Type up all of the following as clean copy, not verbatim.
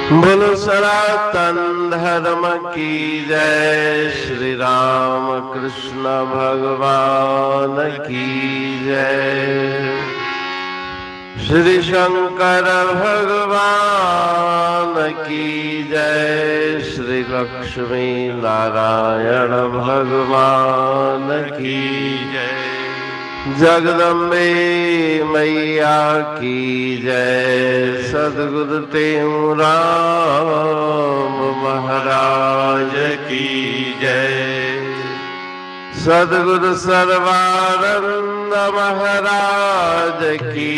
बोलो सनातन धर्म की जय। श्री राम कृष्ण भगवान की जय। श्री शंकर भगवान की जय। श्री लक्ष्मी नारायण भगवान की जय। जगदम्बे मैया की जय। सद्गुरु राम महाराज की जय। सद्गुरु सर्वानंद महाराज की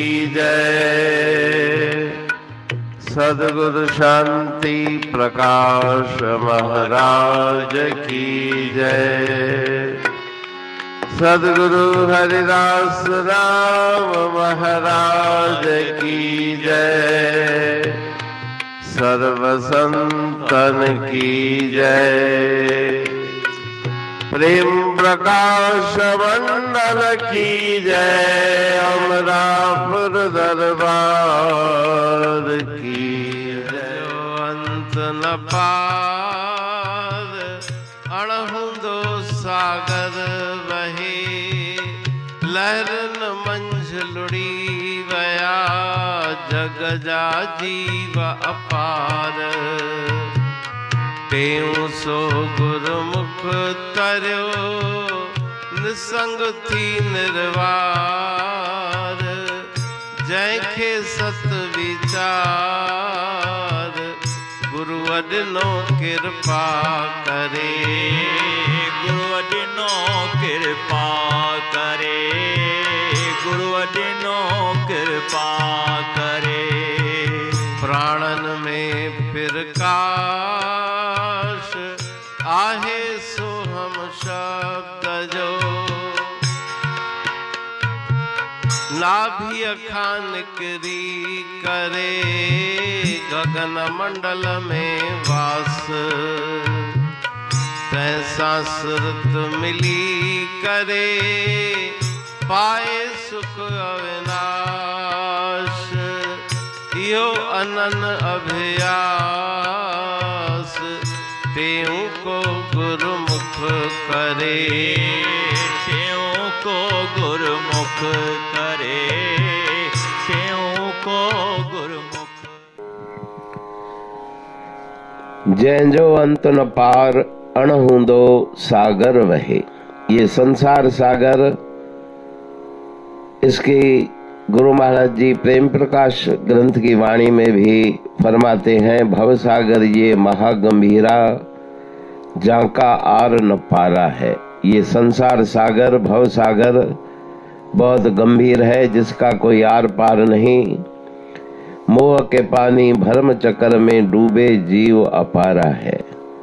जय। सद्गुरु शांति प्रकाश महाराज की जय। सद्गुरु हरिदास राम महाराज की जय। सर्व संतन की जय। प्रेम प्रकाश मंडल की जय। अमरापुर दरबार की जय। अंत न पार अणहुंदो सागर वहे। लहर न मंझलुड़ी वया। जग जा जीव अपार। टेऊ सो गुरुमुख तरियो। निसंग थी निर्वार। जैखे सत विचार। गुरु अडिनो कृपा करे। गुरु अडिनो कृपा करे। गुरु अडिनो कृपा करे। प्राणन में प्रकाश आहे सो हम शब्द जो। नाभि अखान करी करे। गगन मंडल में वास। तैसा सुरत मिली करे। पाए सुख अविनाश। यो अनन अभ्यास। तेऊ को गुरुमुख करे। तेऊ को गुरुमुख करे। तेऊ को गुरुमुख। जैंजो अंत न पार अणहुंदो सागर वहे। ये संसार सागर, इसकी गुरु महाराज जी प्रेम प्रकाश ग्रंथ की वाणी में भी फरमाते हैं। भव सागर ये महागंभीरा। जाका आर न पारा है। ये संसार सागर, भव सागर बहुत गंभीर है, जिसका कोई आर पार नहीं। मोह के पानी भ्रम चक्र में डूबे जीव अपारा है।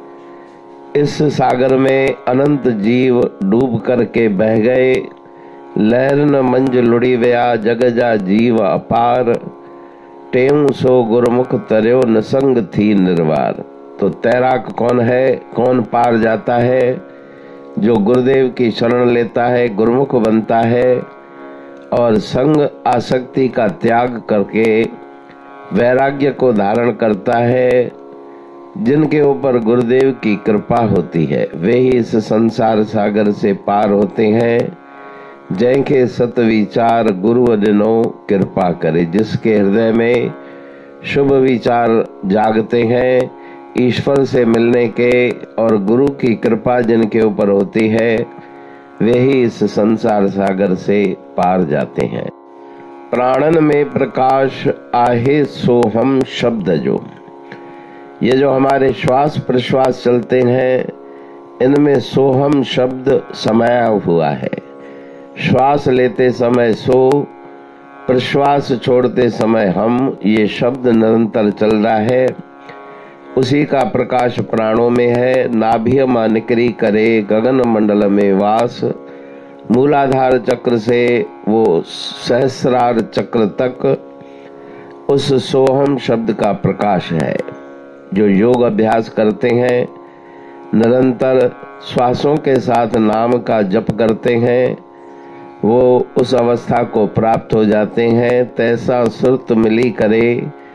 इस सागर में अनंत जीव डूब करके बह गए। लहर न मंज लुड़ी वया। जग जा जीव अपार। टेऊ सो गुरुमुख तरियो। निसंग थी निर्वार। तो तैराक कौन है, कौन पार जाता है? जो गुरुदेव की शरण लेता है, गुरुमुख बनता है और संग आसक्ति का त्याग करके वैराग्य को धारण करता है। जिनके ऊपर गुरुदेव की कृपा होती है, वे ही इस संसार सागर से पार होते हैं। जैके सत विचार गुरु अडिनो कृपा करे। जिसके हृदय में शुभ विचार जागते हैं, ईश्वर से मिलने के और गुरु की कृपा जिनके ऊपर होती है, वे ही इस संसार सागर से पार जाते हैं। प्राणन में प्रकाश आहे सो हम शब्द जो। ये जो हमारे श्वास प्रश्वास चलते हैं, इनमें सोहम शब्द समाया हुआ है। श्वास लेते समय सो, प्रश्वास छोड़ते समय हम, ये शब्द निरंतर चल रहा है। उसी का प्रकाश प्राणों में है। नाभि मानिकरी करे गगन मंडल में वास। मूलाधार चक्र से वो सहस्रार चक्र तक उस सोहम शब्द का प्रकाश है। जो योग अभ्यास करते हैं, निरंतर श्वासों के साथ नाम का जप करते हैं, वो उस अवस्था को प्राप्त हो जाते हैं। तैसा सुरत मिली करे।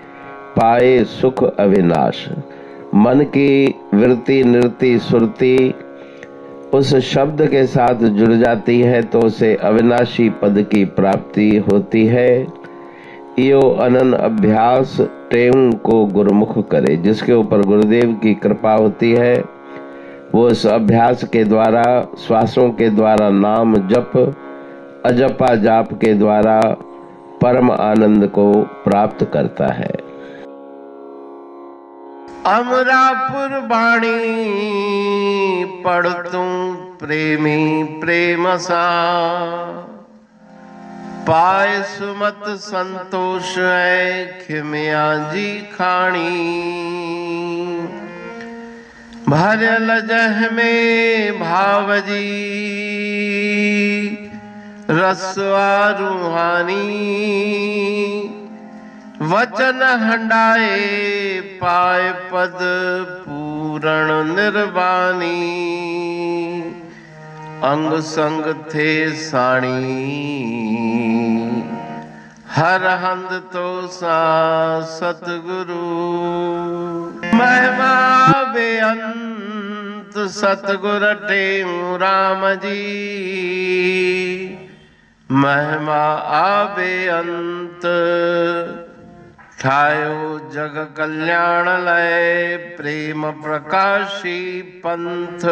पाए सुख अविनाश। मन की वृत्ति नृत्ति सुरति उस शब्द के साथ जुड़ जाती है तो उसे अविनाशी पद की प्राप्ति होती है। यो अनन अभ्यास टेम को गुरुमुख करे। जिसके ऊपर गुरुदेव की कृपा होती है वो इस अभ्यास के द्वारा, श्वासों के द्वारा, नाम जप अजपा जाप के द्वारा परम आनंद को प्राप्त करता है। अमरापुर बाणी पढ़तूं प्रेमी प्रेम सा, पाए सुमत संतोष है खिमिया जी खाणी। भरल जह में भावजी रसवा रूहानी, वचन हंडाए पाए पद पूरण निर्वाणी। अंग संग थे साणी हर हंद तो सा सतगुरु। महिमा बेअंत सतगुर टेऊ राम जी, महिमा आबे अंत ठायो जग कल्याण लय प्रेम प्रकाशी पंथ।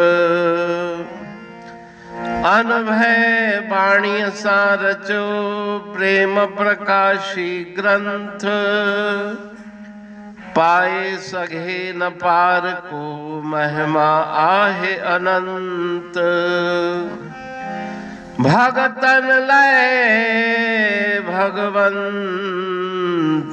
अनभय बाणी सा रचो प्रेम प्रकाशी ग्रंथ। पाए सघे न पार को महिमा आहे अनंत। भगतन लय भगवंत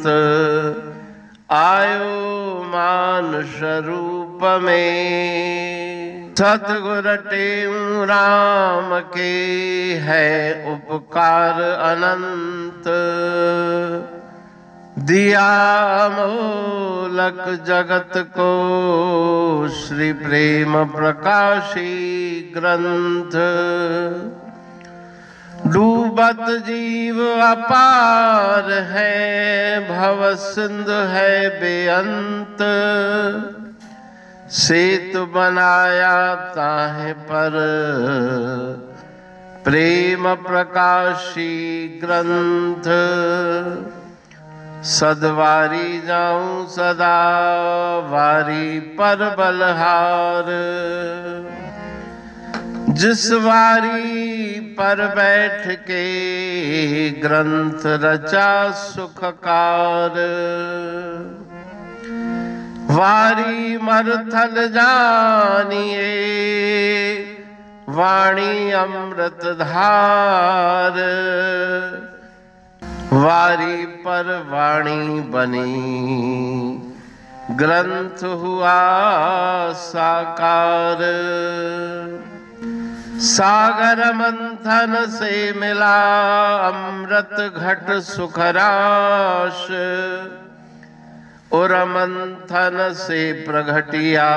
आयो मानुष रूप में। सतगुर टेऊ राम के है उपकार अनंत। दिया मोलक जगत को श्री प्रेम प्रकाशी ग्रंथ। डूबत जीव अपार है भव सिंध है बेअंत। सेतु बनाया ताहे पर प्रेम प्रकाशी ग्रंथ। सदवारी जाऊं सदा वारी पर बलहार। जिस वारी पर बैठ के ग्रंथ रचा सुखकार। वारी मरथल जानिए वाणी अमृत धार। वारी पर वाणी बनी ग्रंथ हुआ साकार। सागर मंथन से मिला अमृत घट सुखराश। और मंथन से प्रगटिया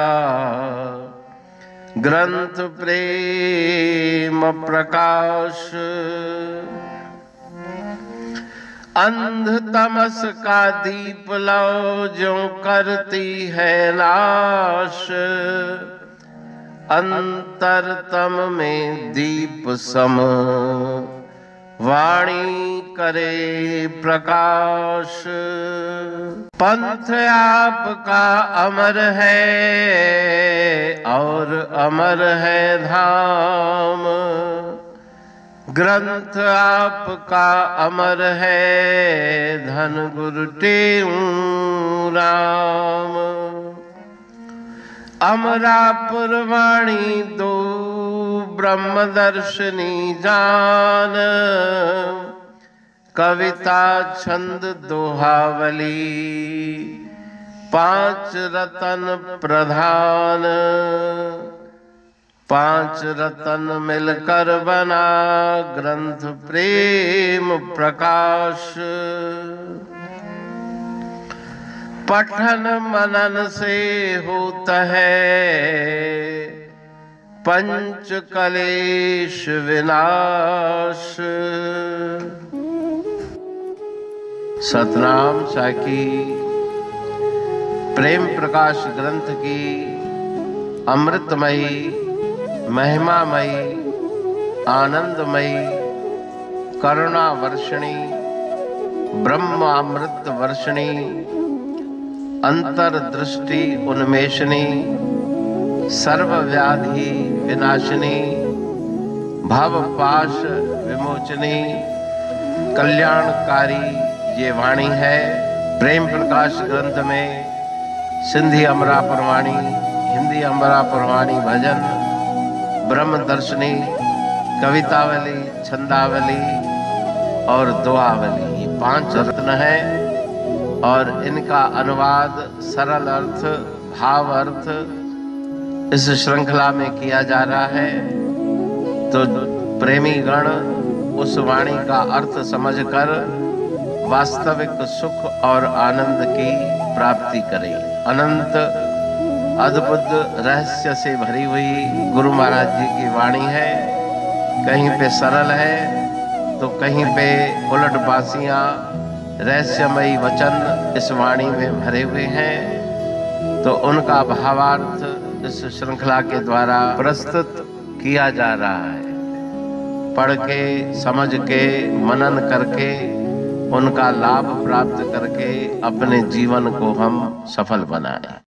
ग्रंथ प्रेम प्रकाश। अंध तमस का दीप लो जो करती है नाश। अंतरतम में दीप सम वाणी करे प्रकाश। पंथ आपका अमर है और अमर है धाम। ग्रंथ आपका अमर है धन गुरु टेऊ राम। अमरापुर वाणी दो ब्रह्मदर्शनी जान। कविता छंद दोहावली पांच रतन प्रधान। पांच रतन मिलकर बना ग्रंथ प्रेम प्रकाश। पठन मनन से होता है पंच कलेश विनाश। सतनाम साकी प्रेम प्रकाश ग्रंथ की अमृतमयी, महिमामयी, आनंदमयी, करुणा वर्षिणी, ब्रह्मामृत वर्षिणी, अंतर्दृष्टि उन्मेषणी, सर्वव्याधि विनाशिनी, भवपाश विमोचनी, कल्याणकारी ये वाणी है। प्रेम प्रकाश ग्रंथ में सिंधी अमरा परवाणी, हिंदी अमरा परवाणी भजन, ब्रह्म दर्शनी, कवितावली, छंदावली और दुआवली, ये 5 रत्न हैं और इनका अनुवाद, सरल अर्थ, भाव अर्थ इस श्रृंखला में किया जा रहा है। तो प्रेमी गण उस वाणी का अर्थ समझकर वास्तविक सुख और आनंद की प्राप्ति करें। अनंत अद्भुत रहस्य से भरी हुई गुरु महाराज जी की वाणी है। कहीं पे सरल है तो कहीं पे उलट बासियां, रहस्यमयी वचन इस वाणी में भरे हुए हैं। तो उनका भावार्थ इस श्रृंखला के द्वारा प्रस्तुत किया जा रहा है। पढ़ के, समझ के, मनन करके, उनका लाभ प्राप्त करके अपने जीवन को हम सफल बनाएं।